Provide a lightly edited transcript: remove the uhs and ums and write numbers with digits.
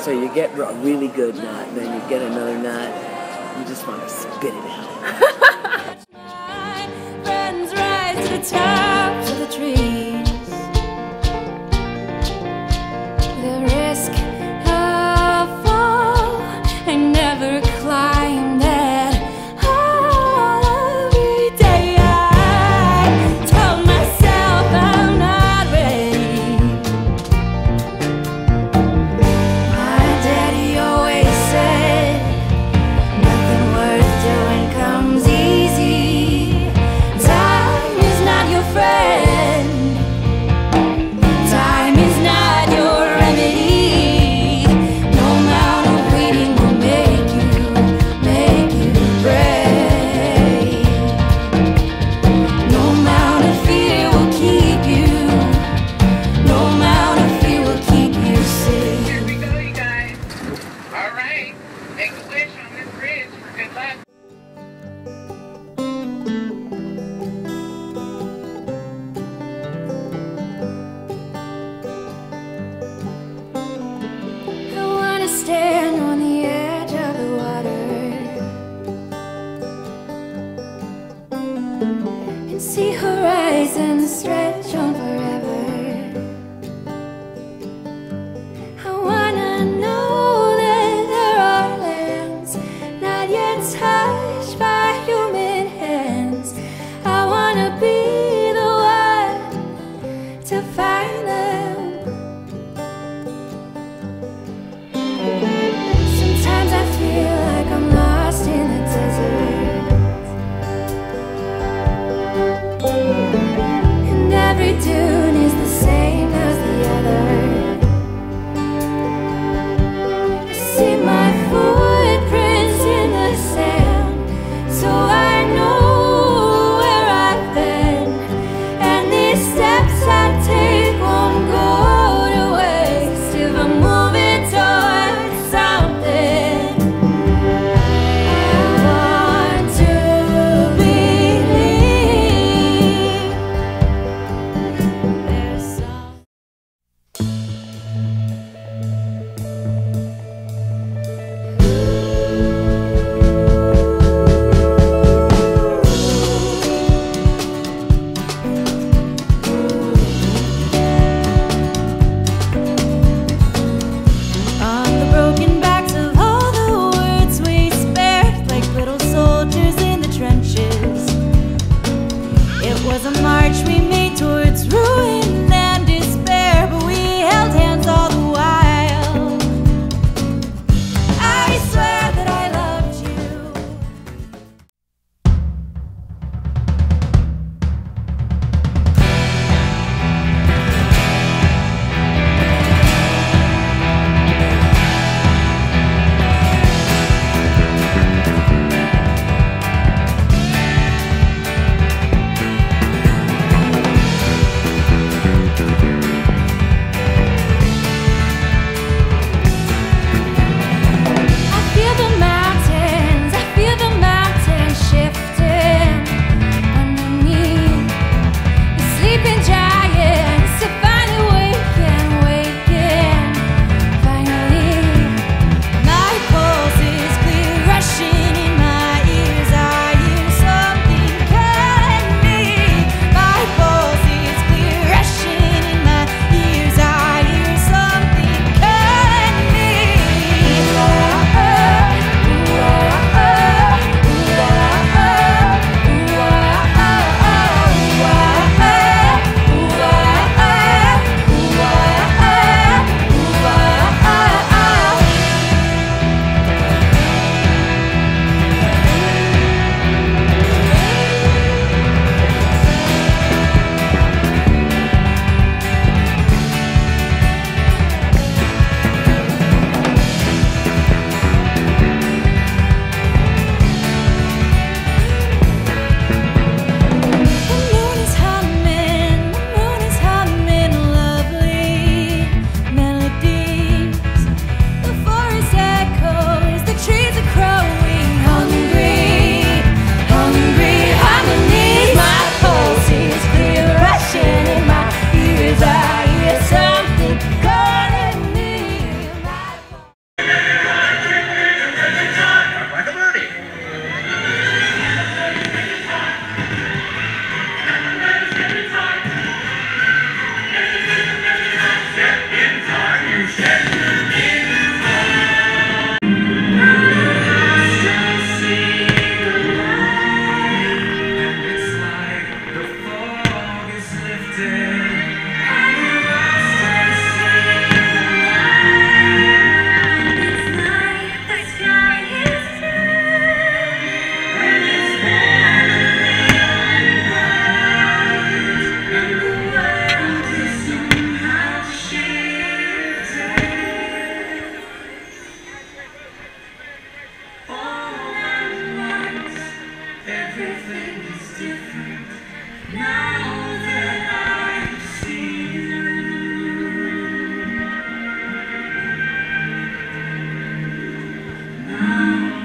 So you get a really good nut, and then you get another nut, you just want to spit it out. My friends rise to the tops of the trees. The risk of fall, I never climbed that. Every day I tell myself I'm not ready. My daddy always said nothing worth doing comes easy. Time is not your friend. Time is not your remedy. No amount of waiting will make you brave. No amount of fear will keep you. No amount of fear will keep you safe. Here we go, you guys. All right. Make a wish on this bridge for good luck. I wanna stand on the edge of the water and see horizons stretch on forever. I wanna know that there are lands not yet touched by human hands. I wanna be the one to find them. Sometimes I feel like I'm lost in the desert, and every day everything is different now that I see you. Now